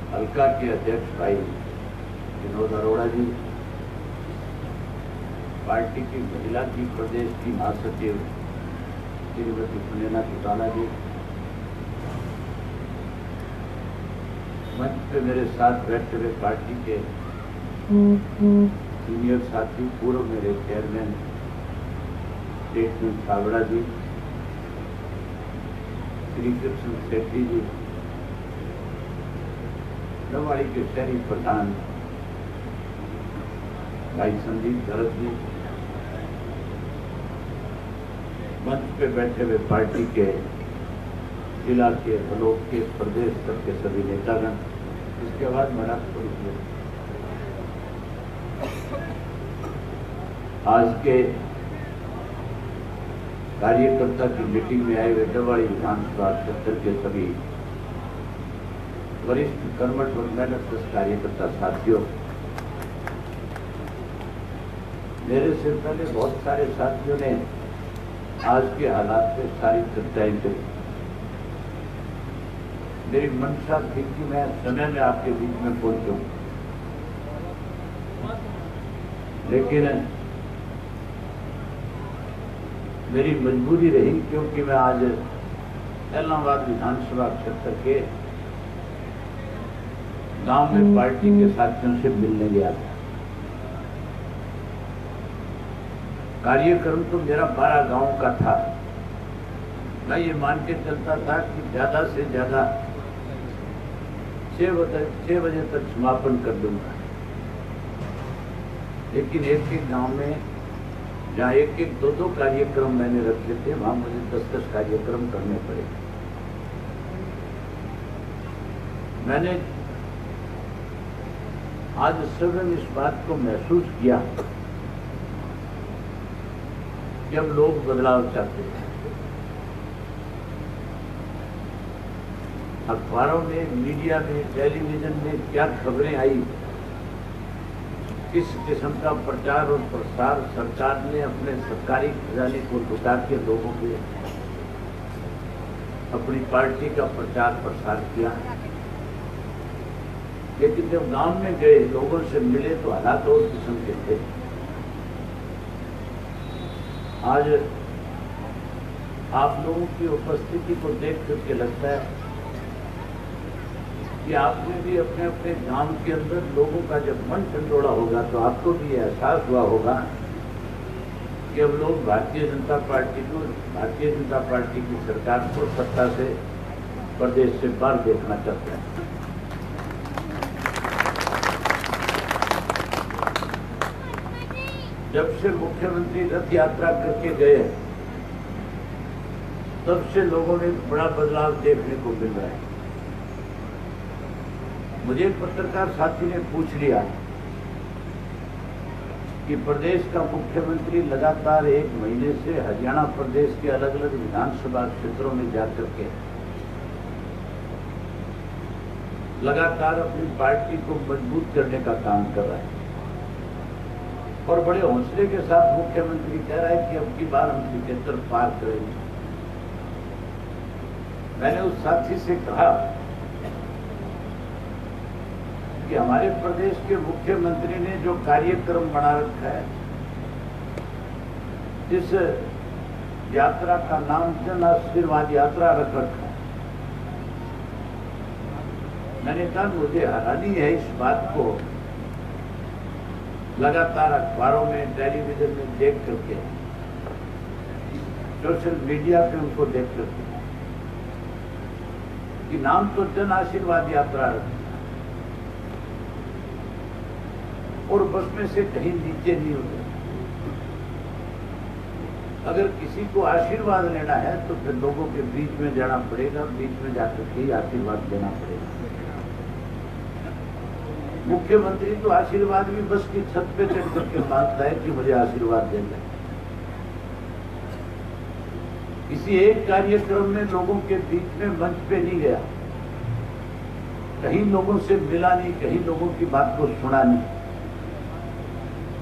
हल्का के अध्यक्ष भाई विनोद अरोड़ा जी, पार्टी की महिला की प्रदेश की महासचिव श्रीमती सुनैना चौटाला जी, मंच पे मेरे साथ बैठे हुए पार्टी के सीनियर साथी, पूर्व मेरे चेयरमैन स्टेटमेंट छाबड़ा जी, श्री कृष्ण सेठी जी, दवाड़ी के शहरी प्रधान भाई संदीप भरत जी, मंच पे बैठे हुए पार्टी के जिला के, ब्लॉक के, प्रदेश स्तर के सभी नेतागण, इसके बाद मेरा आज के कार्यकर्ता की मीटिंग में आए हुए दवाड़ी विधानसभा क्षेत्र के सभी वरिष्ठ कर्मठ और मेहनतकश कार्यकर्ता साथियों, मेरे से पहले बहुत सारे साथियों ने आज के हालात पे सारी चर्चाएं करी। मेरी मंशा थी कि मैं समय में आपके बीच में पहुंचूं, लेकिन मेरी मजबूरी रही, क्योंकि मैं आज इलाहाबाद विधानसभा क्षेत्र के गांव में पार्टी के साथियों से मिलने गया था। कार्यक्रम तो मेरा 12 गांव का था। मैं ये मान के चलता था कि ज्यादा से ज्यादा 6 बजे तक समापन कर दूंगा, लेकिन एक एक गांव में जहाँ एक एक दो कार्यक्रम मैंने रखे थे, वहां मुझे 10 कार्यक्रम करने पड़े। मैंने आज सघन इस बात को महसूस किया कि अब लोग बदलाव चाहते हैं। अखबारों में, मीडिया में, टेलीविजन में क्या खबरें आई, किस किस्म का प्रचार और प्रसार सरकार ने अपने सरकारी खजाने को लुटा के लोगों के अपनी पार्टी का प्रचार प्रसार किया। लेकिन जब गांव में गए, लोगों से मिले, तो हालात और किस्म के थे। आज आप लोगों की उपस्थिति को देख करके लगता है कि आपने भी अपने अपने गांव के अंदर लोगों का जब मन ठंडोड़ा होगा, तो आपको भी एहसास हुआ होगा कि अब लोग भारतीय जनता पार्टी की सरकार को सत्ता से, प्रदेश से बाहर देखना चाहते हैं। जब से मुख्यमंत्री रथ यात्रा करके गए, तब से लोगों ने बड़ा बदलाव देखने को मिल रहा है। मुझे एक पत्रकार साथी ने पूछ लिया कि प्रदेश का मुख्यमंत्री लगातार 1 महीने से हरियाणा प्रदेश के अलग अलग विधानसभा क्षेत्रों में जाकर के लगातार अपनी पार्टी को मजबूत करने का काम कर रहा है, और बड़े हौसले के साथ मुख्यमंत्री कह रहा है कि अब की बार हम 73 पार करेंगे। मैंने उस साथी से कहा कि हमारे प्रदेश के मुख्यमंत्री ने जो कार्यक्रम बना रखा है, जिस यात्रा का नाम जन आशीर्वाद यात्रा रख रखा है, मैंने कहा मुझे हैरानी है इस बात को लगातार अखबारों में, टेलीविजन में देख करके, सोशल मीडिया पे उनको देख करके, कि नाम तो जन आशीर्वाद यात्रा रखा और बस में से कहीं नीचे नहीं होते। अगर किसी को आशीर्वाद लेना है तो फिर लोगों के बीच में जाना पड़ेगा, बीच में जाकर के आशीर्वाद देना पड़ेगा। मुख्यमंत्री तो आशीर्वाद भी बस की छत पे चढ़ करके मांगता है कि मुझे आशीर्वाद देना। किसी एक कार्यक्रम में लोगों के बीच में मंच पे नहीं गया, कहीं लोगों से मिला नहीं, कहीं लोगों की बात को सुना नहीं।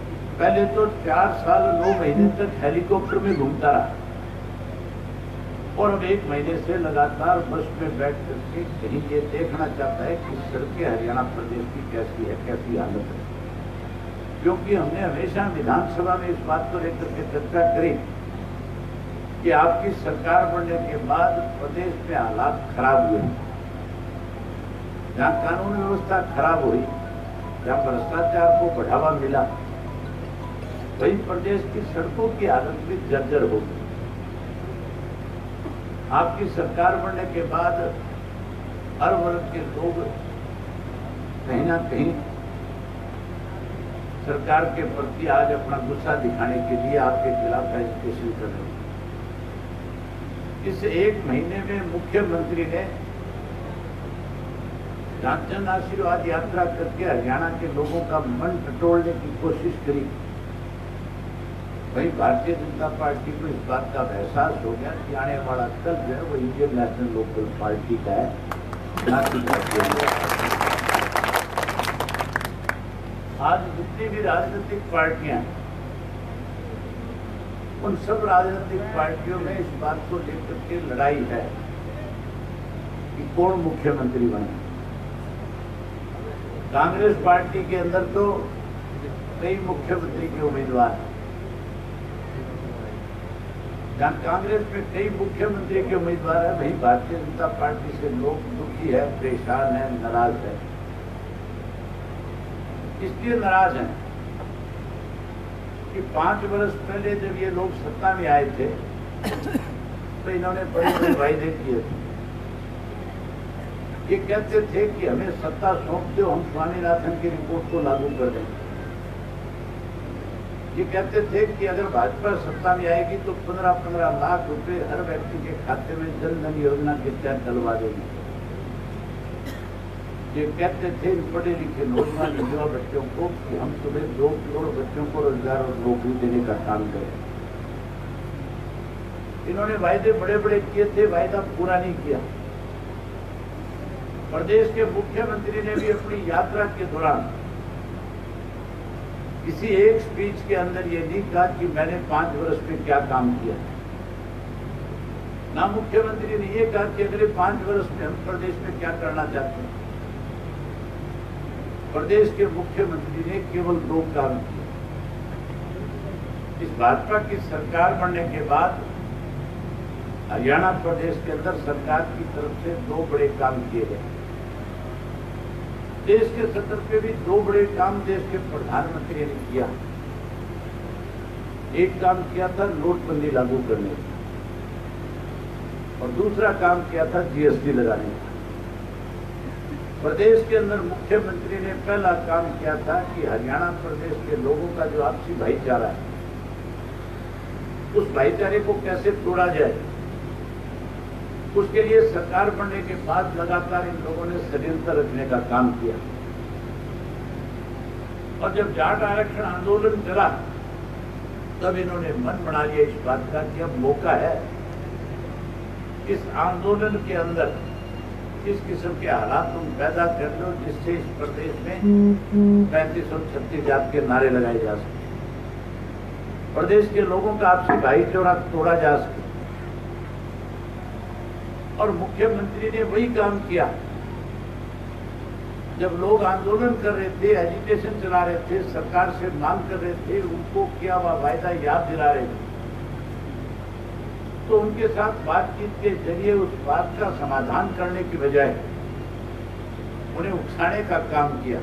पहले तो 4 साल 9 महीने तक हेलीकॉप्टर में घूमता रहा, और अब 1 महीने से लगातार बस में बैठ करके कहीं ये देखना चाहता है कि सड़कें हरियाणा प्रदेश की कैसी है, कैसी हालत है। क्योंकि हमने हमेशा विधानसभा में इस बात को लेकर के चर्चा करी कि आपकी सरकार बनने के बाद प्रदेश में हालात खराब हुए, जहां कानून व्यवस्था खराब हुई, जहां भ्रष्टाचार को बढ़ावा मिला, वही प्रदेश की सड़कों की हालत भी जर्जर हो गई। आपकी सरकार बनने के बाद हर वर्ग के लोग कहीं ना कहीं सरकार के प्रति आज अपना गुस्सा दिखाने के लिए आपके खिलाफ एजिटेशन कर रहे हैं। इस 1 महीने में मुख्यमंत्री ने जन आशीर्वाद यात्रा करके हरियाणा के लोगों का मन टटोलने की कोशिश करी। वहीं भारतीय जनता पार्टी को इस बात का एहसास हो गया कि आने वाला कल जो है वो इंडियन नेशनल लोकल पार्टी का है, ना कि आज जितनी भी राजनीतिक पार्टियां, उन सब राजनीतिक पार्टियों में इस बात को लेकर के लड़ाई है कि कौन मुख्यमंत्री बने। कांग्रेस पार्टी के अंदर तो कई मुख्यमंत्री के उम्मीदवार हैं। जहां कांग्रेस में कई मुख्यमंत्री के उम्मीदवार हैं, वहीं भारतीय जनता पार्टी से लोग दुखी है, परेशान है, नाराज है। इसलिए नाराज हैं कि 5 वर्ष पहले जब ये लोग सत्ता में आए थे तो इन्होंने बड़े बड़े वायदे किए थे। ये कहते थे कि हमें सत्ता सौंप दो, हम स्वामीनाथन की रिपोर्ट को लागू कर देंगे। ये कहते थे कि अगर भाजपा सत्ता में आएगी तो 15-15 लाख रुपए हर व्यक्ति के खाते में जन धन योजना के तहत डलवा देंगे। ये कहते थे इन पढ़े लिखे नौजवान युवा बच्चों को कि हम तुम्हें 2 करोड़ बच्चों को रोजगार और नौकरी देने का काम करें। इन्होंने वायदे बड़े बड़े किए थे, वायदा पूरा नहीं किया। प्रदेश के मुख्यमंत्री ने भी अपनी यात्रा के दौरान किसी एक स्पीच के अंदर ये नहीं कहा कि मैंने 5 वर्ष में क्या काम किया। ना मुख्यमंत्री ने ये कहा कि अगले 5 वर्ष में हम प्रदेश में क्या करना चाहते हैं। प्रदेश के मुख्यमंत्री ने केवल 2 काम किए। इस भाजपा की सरकार बनने के बाद हरियाणा प्रदेश के अंदर सरकार की तरफ से 2 बड़े काम किए गए। देश के सत्र पे भी 2 बड़े काम देश के प्रधानमंत्री ने किया। एक काम किया था नोटबंदी लागू करने का, और दूसरा काम किया था जीएसटी लगाने का। प्रदेश के अंदर मुख्यमंत्री ने पहला काम किया था कि हरियाणा प्रदेश के लोगों का जो आपसी भाईचारा है, उस भाईचारे को कैसे तोड़ा जाए, उसके लिए सरकार बनने के बाद लगातार इन लोगों ने षड्यंत्र रचने का काम किया। और जब जाट आरक्षण आंदोलन चला तब इन्होंने मन बना लिया इस बात का कि अब मौका है इस आंदोलन के अंदर इस किस्म के हालात तुम पैदा कर लो जिससे इस प्रदेश में 35 और 36 जात के नारे लगाए जा सके, प्रदेश के लोगों का आपसी भाईचारा तोड़ा जा सके। और मुख्यमंत्री ने वही काम किया। जब लोग आंदोलन कर रहे थे, एजिटेशन चला रहे थे, सरकार से मांग कर रहे थे, उनको किया हुआ वायदा याद दिला रहे थे, तो उनके साथ बातचीत के जरिए उस बात का समाधान करने की बजाय उन्हें उकसाने का काम किया।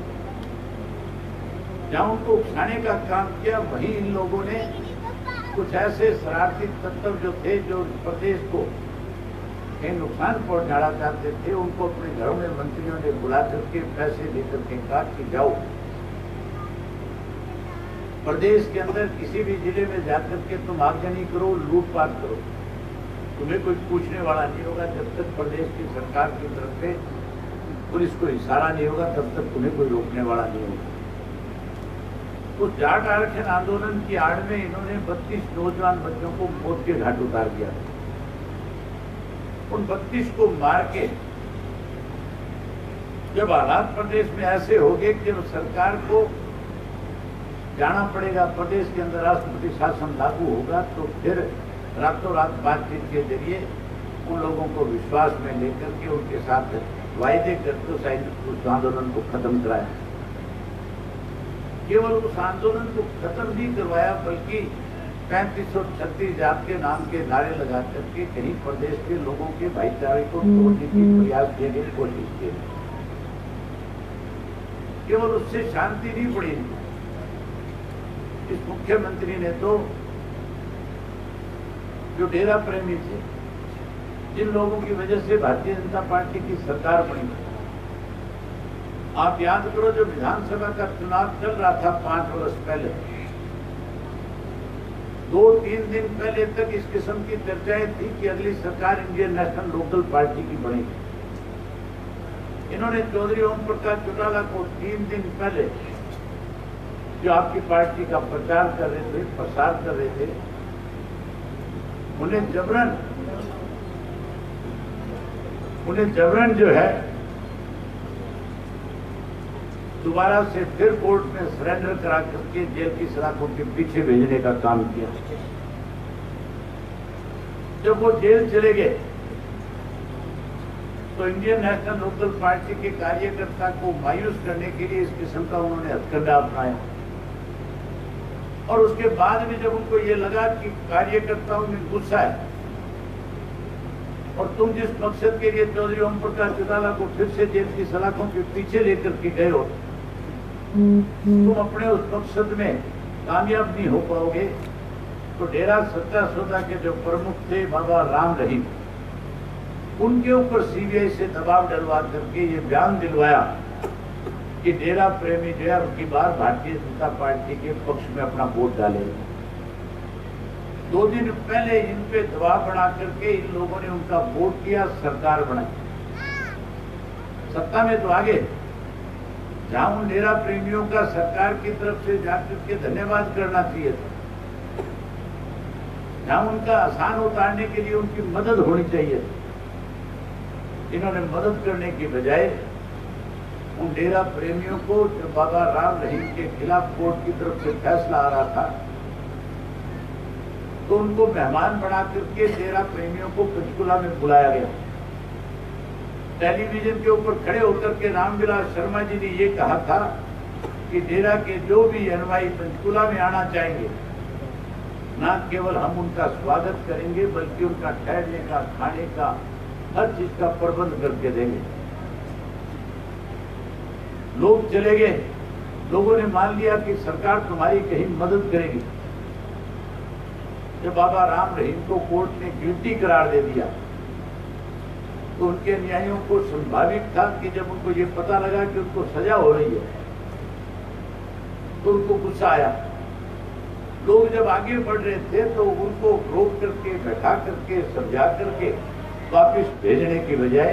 जहां उनको उकसाने का काम किया, वहीं इन लोगों ने कुछ ऐसे शरारती तत्व जो थे, जो प्रदेश को कहीं नुकसान पहुंचाना चाहते थे, उनको अपने घरों में मंत्रियों ने बुला करके पैसे लेकर के कहा कि जाओ प्रदेश के अंदर किसी भी जिले में जाकर के तुम आगजनी करो, लूटपाट करो, तुम्हें कोई पूछने वाला नहीं होगा। जब तक प्रदेश की सरकार की तरफ से पुलिस को इशारा नहीं होगा तब तक तुम्हें कोई रोकने वाला नहीं होगा। उस जाट आरक्षण आंदोलन की आड़ में इन्होंने 32 नौजवान बच्चों को मौत के घाट उतार दिया। उन 32 को मार के जब हालात प्रदेश में ऐसे हो गए कि सरकार को जाना पड़ेगा, प्रदेश के अंदर राष्ट्रपति शासन लागू होगा, तो फिर रातों रात बातचीत के जरिए उन लोगों को विश्वास में लेकर के उनके साथ वायदे करके उस आंदोलन को खत्म कराया। केवल उस आंदोलन को खत्म नहीं करवाया बल्कि 3536 जात के नाम के नारे लगा करके कहीं प्रदेश के लोगों के भाईचारे को तोड़ने की प्रयास किए गए, कोशिश की। केवल उससे शांति नहीं पड़ी, इस मुख्यमंत्री ने तो जो डेरा प्रेमी थे, जिन लोगों की वजह से भारतीय जनता पार्टी की सरकार बनी, आप याद करो जो विधानसभा का चुनाव चल रहा था 5 वर्ष पहले, 2-3 दिन पहले तक इस किस्म की चर्चाएं थी कि अगली सरकार इंडियन नेशनल लोकल पार्टी की बनेगी। इन्होंने चौधरी ओम प्रकाश चौटाला को 3 दिन पहले जो आपकी पार्टी का प्रचार कर रहे थे, प्रसार कर रहे थे, उन्हें जबरन जो है दोबारा से फिर कोर्ट में सरेंडर करा करके जेल की सलाखों के पीछे भेजने का काम किया। जब वो जेल चले गए तो इंडियन नेशनल लोकल पार्टी के कार्यकर्ता को मायूस करने के लिए इस किस्म का उन्होंने हथकंडा अपनाया। और उसके बाद में जब उनको ये लगा कि कार्यकर्ताओं में गुस्सा है और तुम जिस मकसद के लिए चौधरी ओम प्रकाश चौटाला को फिर से जेल की सलाखों के पीछे लेकर के गए हो, तुम अपने उस मकसद में कामयाब नहीं हो पाओगे, तो डेरा सच्चा सौदा के जो प्रमुख थे बाबा राम रहीम, उनके ऊपर सीबीआई से दबाव डलवा करके ये बयान दिलवाया कि डेरा प्रेमी जो है उनकी बार भारतीय जनता पार्टी के पक्ष में अपना वोट डाले। 2 दिन पहले इन पे दबाव बना करके इन लोगों ने उनका वोट किया, सरकार बनाई। सत्ता में तो आगे जहां उन डेरा प्रेमियों का सरकार की तरफ से जाकर के धन्यवाद करना चाहिए था, जहां उनका आसान उतारने के लिए उनकी मदद होनी चाहिए, इन्होंने मदद करने की बजाय उन डेरा प्रेमियों को, जो बाबा राम रहीम के खिलाफ कोर्ट की तरफ से फैसला आ रहा था, तो उनको मेहमान बना करके डेरा प्रेमियों को पंचकुला में बुलाया गया। टेलीविजन के ऊपर खड़े होकर के रामविलास शर्मा जी ने ये कहा था कि डेरा के जो भी अनुयायी पंचकुला में आना चाहेंगे, न केवल हम उनका स्वागत करेंगे बल्कि उनका ठहरने का, खाने का, हर चीज का प्रबंध करके देंगे। लोग चले गए, लोगों ने मान लिया कि सरकार तुम्हारी कहीं मदद करेगी। जब बाबा राम रहीम को कोर्ट ने गिल्टी करार दे दिया तो उनके न्यायियों को संभावित था कि जब उनको ये पता लगा कि उनको सजा हो रही है तो उनको गुस्सा आया। लोग जब आगे बढ़ रहे थे तो उनको रोक करके, बैठा करके, समझा करके वापिस भेजने की बजाय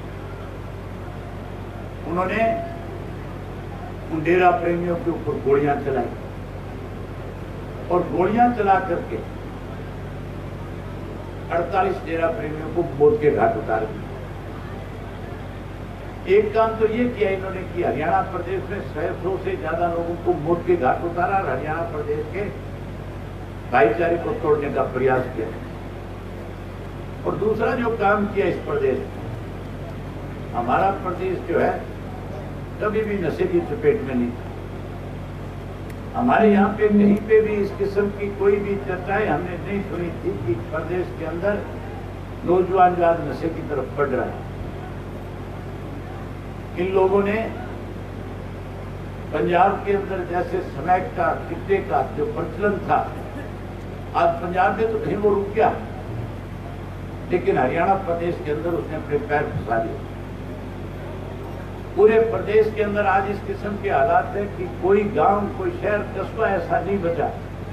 उन्होंने उन डेरा प्रेमियों के ऊपर गोलियां चलाई और गोलियां चला करके 48 डेरा प्रेमियों को मौत के घाट उतार दिया। एक काम तो ये किया इन्होंने कि हरियाणा प्रदेश में 100 से ज्यादा लोगों को मौत के घाट उतारा और हरियाणा प्रदेश के भाईचारे को तोड़ने का प्रयास किया। और दूसरा जो काम किया इस प्रदेश में, हमारा प्रदेश जो है कभी भी नशे की चपेट में नहीं था। हमारे यहाँ पे कहीं पे भी इस किस्म की कोई भी चर्चाएं हमने नहीं सुनी थी कि प्रदेश के अंदर नौजवान जो आज नशे की तरफ बढ़ रहा है। इन लोगों ने पंजाब के अंदर जैसे स्मैक का, चिट्टे का जो प्रचलन था, आज पंजाब में तो कहीं वो रुक गया, लेकिन हरियाणा प्रदेश के अंदर उसने अपने पैर फंसा लिए। पूरे प्रदेश के अंदर आज इस किस्म के हालात है कि कोई गांव, कोई शहर, कस्बा ऐसा नहीं बचा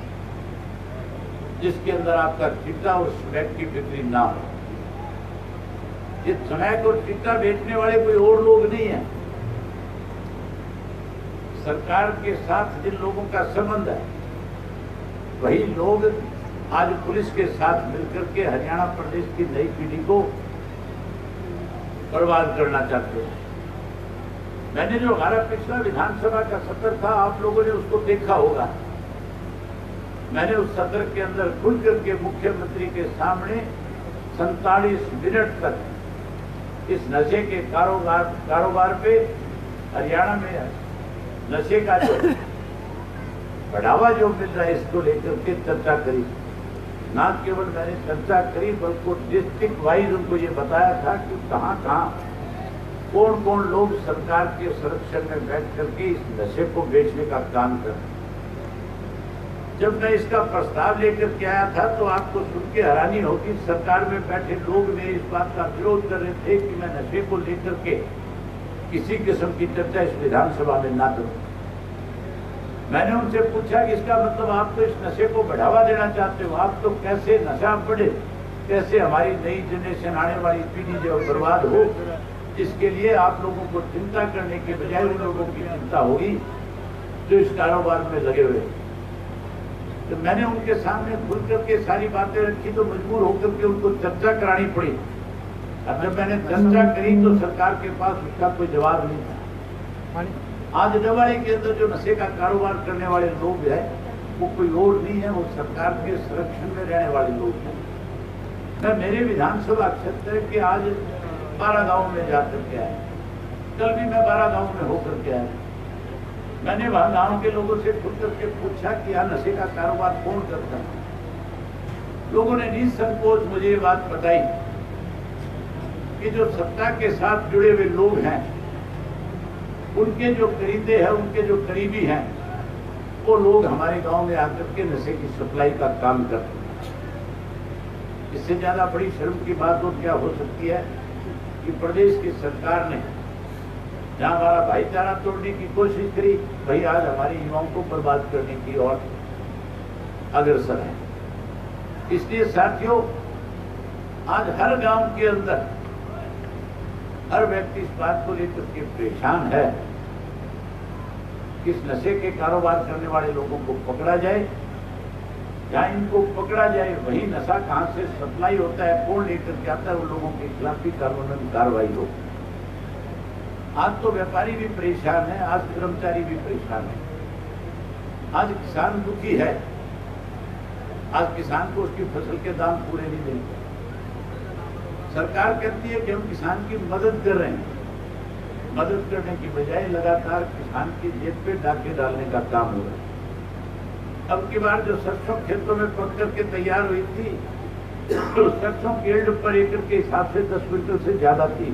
जिसके अंदर आपका चिट्टा और स्मैक की बिक्री ना हो। ये स्मैक और चिट्टा बेचने वाले कोई और लोग नहीं है, सरकार के साथ जिन लोगों का संबंध है वही लोग आज पुलिस के साथ मिलकर के हरियाणा प्रदेश की नई पीढ़ी को बर्बाद करना चाहते हैं। मैंने जो हमारा पिछला विधानसभा का सत्र था, आप लोगों ने उसको देखा होगा। मैंने उस सत्र के अंदर खुल करके मुख्यमंत्री के सामने 47 मिनट तक इस नशे के कारोबार पे हरियाणा में नशे का जो बढ़ावा जो मिल रहा है इसको लेकर के चर्चा करी। ना केवल मैंने चर्चा करी बल्कि डिस्ट्रिक्ट वाइज उनको ये बताया था कि कहाँ कहाँ कौन कौन लोग सरकार के संरक्षण में बैठ करके इस नशे को बेचने का काम कर रहे हैं। जब मैं इसका प्रस्ताव लेकर के आया था तो आपको सुन के हैरानी होगी, सरकार में बैठे लोग मेरी इस बात का विरोध कर रहे थे कि मैं नशे को लेकर के किसी किस्म की चर्चा इस विधानसभा में ना करूं। मैंने उनसे पूछा कि इसका मतलब आप तो इस नशे को बढ़ावा देना चाहते हो, आप तो कैसे नशा बढ़े, कैसे हमारी नई जनरेशन आने वाली पीढ़ी जो बर्बाद हो, इसके लिए आप लोगों को चिंता करने के बजाय उन लोगों की चिंता होगी जो इस कारोबार में लगे हुए। तो मैंने उनके सामने खुल करके सारी बातें रखी तो मजबूर होकर के उनको चर्चा करानी पड़ी। और जब मैंने चर्चा करी तो सरकार के पास उसका कोई जवाब नहीं था। आज दवाई के अंदर जो नशे का कारोबार करने वाले लोग हैं वो कोई और नहीं है, वो सरकार के संरक्षण में रहने वाले लोग हैं। मैं मेरे विधानसभा क्षेत्र के आज 12 गाँव में जाकर के आया, कल भी मैं 12 गाँव में होकर के आया। मैंने वहां गाँव के लोगों से खुद करके पूछा कि यहाँ नशे का कारोबार कौन करता है। लोगों ने निसंकोच मुझे ये बात बताई कि जो सत्ता के साथ जुड़े हुए लोग हैं, उनके जो करीबी हैं, उनके जो करीबी हैं, वो लोग हमारे गांव में आकर के नशे की सप्लाई का काम करते हैं। इससे ज्यादा बड़ी शर्म की बात और क्या हो सकती है कि प्रदेश की सरकार ने जहां हमारा भाईचारा तोड़ने की कोशिश करी, वही आज हमारे युवाओं को बर्बाद करने की ओर अग्रसर है। इसलिए साथियों, आज हर गांव के अंदर हर व्यक्ति इस बात को लेकर के परेशान है कि इस नशे के कारोबार करने वाले लोगों को पकड़ा जाए। जहां इनको पकड़ा जाए वही नशा कहां से सप्लाई होता है, कौन लेकर के आता है, उन लोगों के खिलाफ भी कानूनी कार्रवाई हो। आज तो व्यापारी भी परेशान है, आज कर्मचारी भी परेशान है, आज किसान दुखी है, आज किसान को उसकी फसल के दाम पूरे नहीं मिलते। सरकार कहती है कि हम किसान की मदद कर रहे हैं, मदद करने की बजाय लगातार किसान की जेब पे डाके डालने का काम हो रहा है। अब की बार जो सरसों खेतों में पक करके तैयार हुई थी, तो सरसों के एल्ड पर एकड़ के हिसाब से 10 क्विंटल से ज्यादा थी।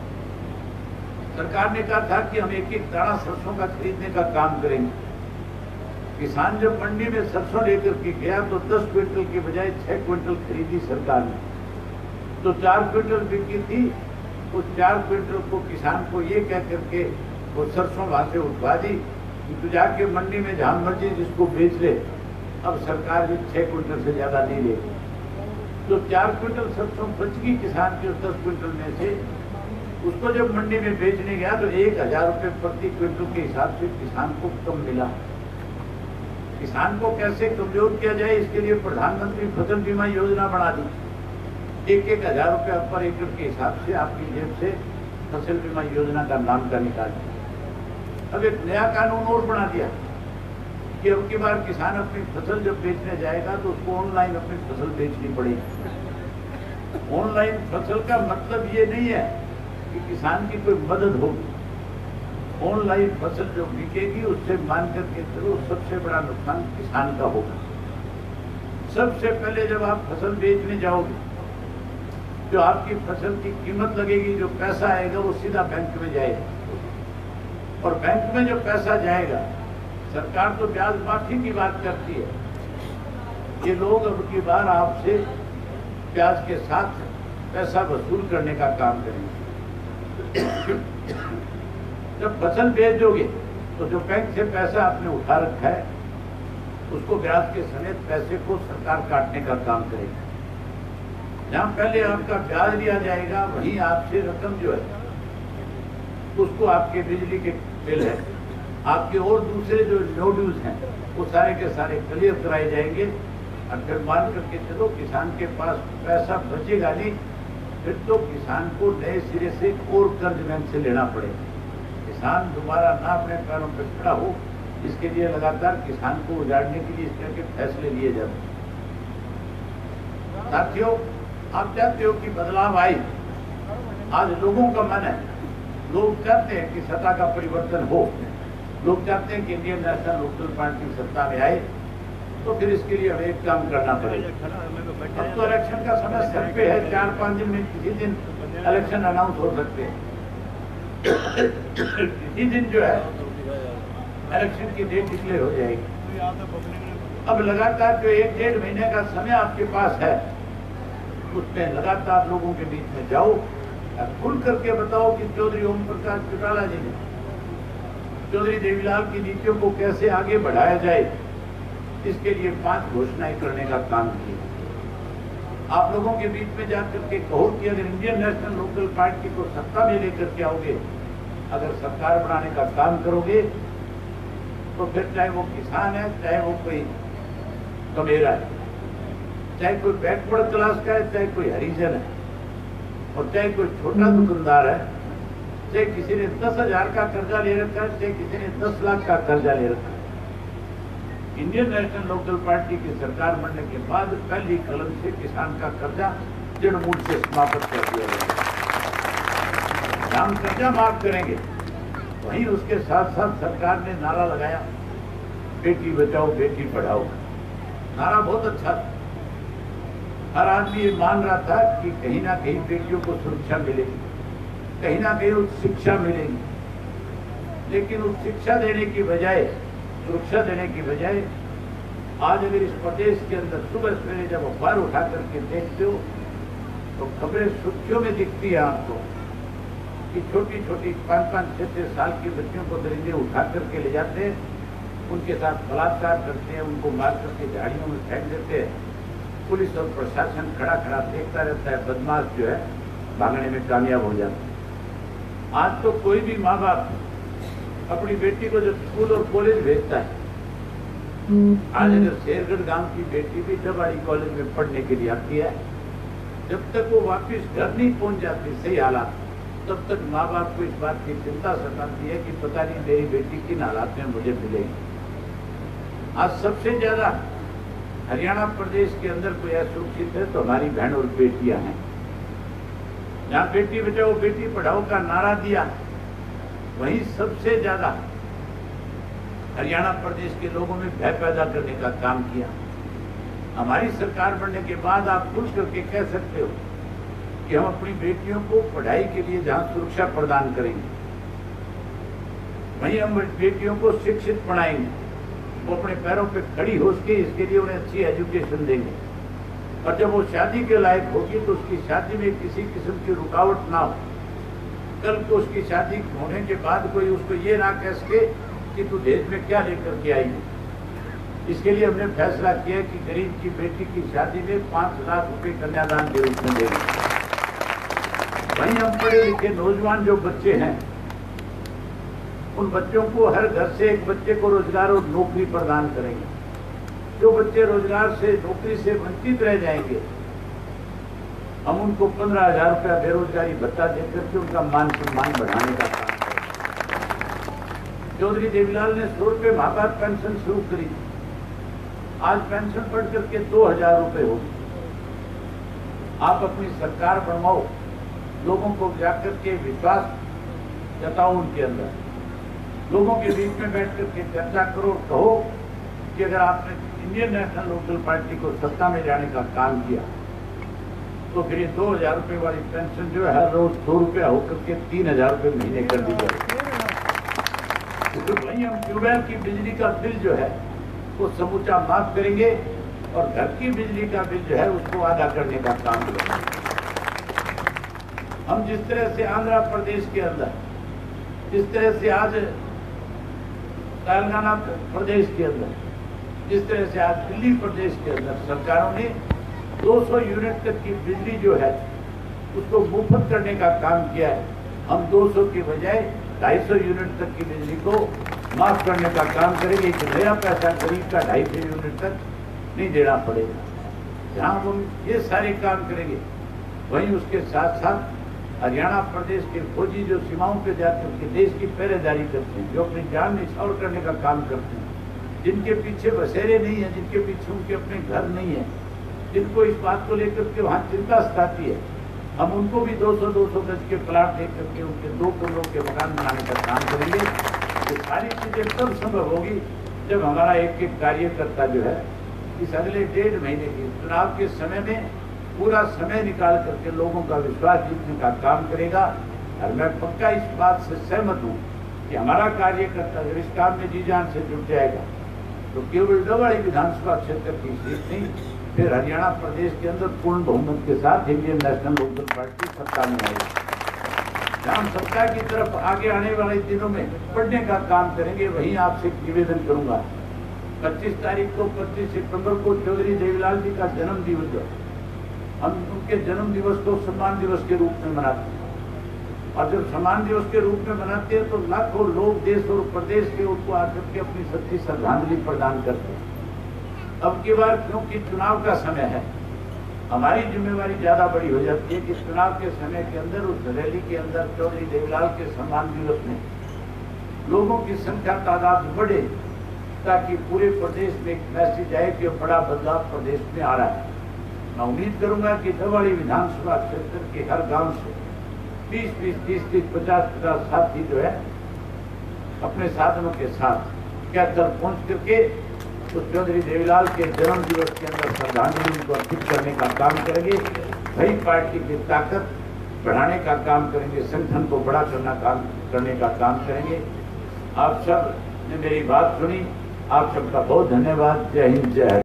सरकार ने कहा था कि हम एक एक दाना सरसों का खरीदने का काम करेंगे। किसान जब मंडी में सरसों लेकर के गया तो 10 क्विंटल के बजाय 6 क्विंटल खरीदी सरकार ने, तो 4 क्विंटल बिकी थी। उस 4 क्विंटल को किसान को ये कह करके वो सरसों वहां से उठवा दी कि तू जाके मंडी में जहां मर्जी जिसको बेच ले। अब सरकार भी 6 क्विंटल से ज्यादा नहीं लेगी, तो 4 क्विंटल सरसों बच गई किसान के 10 क्विंटल में से। उसको जब मंडी में बेचने गया तो 1000 रुपये प्रति क्विंटल के हिसाब से किसान को कम मिला। किसान को कैसे कमजोर किया जाए, इसके लिए प्रधानमंत्री फसल बीमा योजना बना दी। 1,000 रुपये पर एकड़ के हिसाब से आपकी जेब से फसल बीमा योजना का नाम का निकाल दिया। अब एक नया कानून और बना दिया कि अब की बार किसान अपनी फसल जब बेचने जाएगा तो उसको ऑनलाइन अपनी फसल बेचनी पड़ेगी। ऑनलाइन फसल का मतलब ये नहीं है कि किसान की कोई मदद होगी। ऑनलाइन फसल जो बिकेगी उससे मान करके चलो सबसे बड़ा नुकसान किसान का होगा। सबसे पहले जब आप फसल बेचने जाओगे, जो आपकी फसल की कीमत लगेगी, जो पैसा आएगा वो सीधा बैंक में जाएगा, और बैंक में जो पैसा जाएगा, सरकार तो ब्याज माफी की बात करती है, ये लोग अब की बार आपसे ब्याज के साथ पैसा वसूल करने का काम करेंगे। जब फसल बेच दोगे तो जो बैंक से पैसा आपने उठा रखा है उसको ब्याज के समेत पैसे को सरकार काटने का काम करेगी। जहां पहले आपका ब्याज लिया जाएगा वहीं आपसे रकम जो है उसको आपके बिजली के बिल है, आपके और दूसरे जो नो ड्यूज हैं वो सारे के सारे क्लियर कराए जाएंगे। और फिर मान करके चलो किसान के पास पैसा बचेगा नहीं, फिर तो किसान को नए सिरे से और कर्ज बैंक से लेना पड़ेगा। किसान दोबारा ना अपने पैरों पर खड़ा हो इसके लिए लगातार किसान को उजाड़ने के लिए इस तरह के फैसले लिए जाते हैं। साथियों, आप चाहते हो कि बदलाव आए, आज लोगों का मन है, लोग चाहते हैं कि सत्ता का परिवर्तन हो, लोग चाहते हैं कि इंडियन नेशनल लोकदल पार्टी सत्ता में आए, तो फिर इसके लिए हमें एक काम करना पड़ेगा। अब तो इलेक्शन का समय सर पे है, 4-5 दिन में किसी दिन इलेक्शन अनाउंस हो सकते हैं। किसी दिन जो है इलेक्शन की डेट डिक्लेयर हो जाएगी। अब लगातार जो 1-1.5 महीने का समय आपके पास है, उसमें लगातार लोगों के बीच में जाओ, खुल करके बताओ कि चौधरी ओम प्रकाश चौटाला जी ने चौधरी देवीलाल की नीतियों को कैसे आगे बढ़ाया जाए, इसके लिए 5 घोषणाएं करने का काम किया। आप लोगों के बीच में जाकर के कहो कि अगर इंडियन नेशनल लोकदल पार्टी को सत्ता में लेकर के आओगे, अगर सरकार बनाने का काम करोगे, तो फिर चाहे वो किसान है, चाहे वो कोई कमेरा है, चाहे कोई बैकवर्ड क्लास का है, चाहे कोई हरिजन है, और चाहे कोई छोटा दुकानदार है, चाहे किसी ने 10,000 का कर्जा ले रखा है, चाहे किसी ने 10 लाख का कर्जा ले रखा है, इंडियन नेशनल लोकदल पार्टी की सरकार बनने के बाद पहली कलम से किसान का कर्जा जड़मूल से समाप्त कर दिया जाएगा। हम कर्जा माफ करेंगे, वहीं उसके साथ साथ सरकार ने नारा लगाया, बेटी बचाओ बेटी पढ़ाओ। नारा बहुत अच्छा था, हर आदमी ये मान रहा था कि कहीं ना कहीं बेटियों को सुरक्षा मिलेगी, कहीं ना कहीं उच्च शिक्षा मिलेगी, लेकिन उच्च शिक्षा देने की बजाय, सुरक्षा देने की बजाय, आज अगर इस प्रदेश के अंदर सुबह सवेरे जब अखबार उठा करके देखते हो तो खबरें सुर्खियों में दिखती है आपको कि छोटी छोटी 5-5, 6-6 साल की बच्चियों को दरिंदे उठा करके ले जाते हैं, उनके साथ बलात्कार करते हैं, उनको मार करके झाड़ियों में फेंक देते हैं। पुलिस और प्रशासन खड़ा खड़ा देखता रहता है, बदमाश जो है भागने में कामयाब हो जाता है। आज तो कोई भी माँ बाप अपनी बेटी को जब स्कूल और कॉलेज भेजता है, आज अगर शेरगढ़ गांव की बेटी भी डबाड़ी कॉलेज में पढ़ने के लिए आती है, जब तक वो वापस घर नहीं पहुंच जाती सही हालात, तब तक माँ बाप को इस बात की चिंता सताती है कि पता नहीं मेरी बेटी किन हालात में मुझे मिलेगी। आज सबसे ज्यादा हरियाणा प्रदेश के अंदर कोई असुरक्षित है तो हमारी बहन और बेटियां हैं। जहां बेटी बचाओ बेटी पढ़ाओ का नारा दिया, वहीं सबसे ज्यादा हरियाणा प्रदेश के लोगों में भय पैदा करने का काम किया। हमारी सरकार बनने के बाद आप खुल करके कह सकते हो कि हम अपनी बेटियों को पढ़ाई के लिए जहां सुरक्षा प्रदान करेंगे, वहीं हम बेटियों को शिक्षित बनाएंगे, वो अपने पैरों पे खड़ी हो सके, इसके लिए उन्हें अच्छी एजुकेशन देंगे, और जब वो शादी के लायक होगी तो उसकी शादी में किसी किस्म की रुकावट ना हो। कल को उसकी शादी होने के बाद कोई उसको ये ना कह सके कि तू देश में क्या लेकर के आई है। इसके लिए हमने फैसला किया कि गरीब की बेटी की शादी में 5 लाख रुपए कन्यादान के रूप में देंगे। वहीं हम पढ़े लिखे नौजवान जो बच्चे हैं, उन बच्चों को हर घर से एक बच्चे को रोजगार और नौकरी प्रदान करेंगे। जो बच्चे रोजगार से, नौकरी से वंचित रह जाएंगे, हम उनको 15,000 रुपया बेरोजगारी भत्ता देकर के उनका मान सम्मान बढ़ाने का काम करें। चौधरी देवीलाल ने 100 रुपये माँ बाप पेंशन शुरू करी, आज पेंशन बढ़ करके 2,000 रुपये होगी। आप अपनी सरकार बनवाओ, लोगों को जाकर के विश्वास जताओ, उनके अंदर लोगों के बीच में बैठ करके चर्चा करो, कहो कि अगर आपने इंडियन नेशनल लोकदल पार्टी को सत्ता में जाने का काम किया तो फिर ये 2,000 रुपये वाली पेंशन जो है हर रोज 100 रुपया होकर के 3,000 रुपये महीने कर दी जाए। तो वहीं हम ट्यूबवेल की बिजली का बिल जो है वो समूचा माफ करेंगे और घर की बिजली का बिल जो है उसको अदा करने का काम करेंगे। हम जिस तरह से आंध्र प्रदेश के अंदर, जिस तरह से आज तेलंगाना प्रदेश के अंदर, जिस तरह से आज दिल्ली प्रदेश के अंदर सरकारों ने 200 यूनिट तक की बिजली जो है उसको मुफ्त करने का काम किया है, हम 200 की बजाय 250 यूनिट तक की बिजली को माफ करने का काम करेंगे। कि नया पैसा गरीब का 250 यूनिट तक नहीं देना पड़ेगा। जहां हम ये सारे काम करेंगे, वहीं उसके साथ साथ हरियाणा प्रदेश के फौजी जो सीमाओं पे जाते हैं, उनके देश की पहरेदारी करते हैं, जो अपनी जान न्यौछावर करने का काम करते हैं, जिनके पीछे बसेरे नहीं है, जिनके पीछे उनके अपने घर नहीं है, जिनको इस बात को लेकर के वहाँ चिंता सताती है, हम उनको भी 200-200 गज के प्लाट दे करके उनके 2 कमरों के मकान बनाने का काम करेंगे। ये सारी चीजें तब संभव होगी जब हमारा एक एक कार्यकर्ता जो है इस अगले 1.5 महीने के चुनाव के समय में पूरा समय निकाल करके लोगों का विश्वास जीतने का काम करेगा। और मैं पक्का इस बात से सहमत हूँ कि हमारा कार्यकर्ता जब इस काम में जी जान से जुट जाएगा तो केवल डबवाड़ी विधानसभा क्षेत्र की सीट नहीं, फिर हरियाणा प्रदेश के अंदर पूर्ण बहुमत के साथ इंडियन नेशनल लोकदल पार्टी सत्ता में आएगी। हम सत्ता की तरफ आगे आने वाले दिनों में बढ़ने का काम करेंगे। वहीं आपसे निवेदन करूंगा, 25 तारीख को 25 सितंबर को चौधरी देवीलाल जी का जन्म दिवस है। हम उनके जन्म दिवस को सम्मान दिवस के रूप में मनाते हैं, और जब सम्मान दिवस के रूप में मनाते हैं तो लाखों लोग देश और प्रदेश के उनको आकर के अपनी सच्ची श्रद्धांजलि प्रदान करते हैं। अब की बार क्योंकि चुनाव का समय है, हमारी जिम्मेवारी ज्यादा बड़ी हो जाती है कि चुनाव के समय के अंदर उस रैली के अंदर चौधरी देवीलाल के सम्मान दिवस में लोगों की संख्या तादाद बढ़े, ताकि पूरे प्रदेश में एक मैसेज आए कि बड़ा बदलाव प्रदेश में आ रहा है। मैं उम्मीद करूंगा कि डबवाड़ी विधानसभा क्षेत्र के हर गांव से 20-20, 30-30, 50-50 साथी जो है अपने साधनों के साथ कैथल पहुंच करके तो चौधरी देवीलाल के जन्म दिवस के अंदर श्रद्धांजलि को अर्पित करने का काम करेंगे। वही पार्टी की ताकत बढ़ाने का काम करेंगे, संगठन को बड़ा करने का काम करेंगे। आप सब ने मेरी बात सुनी, आप सबका बहुत धन्यवाद। जय हिंद, जय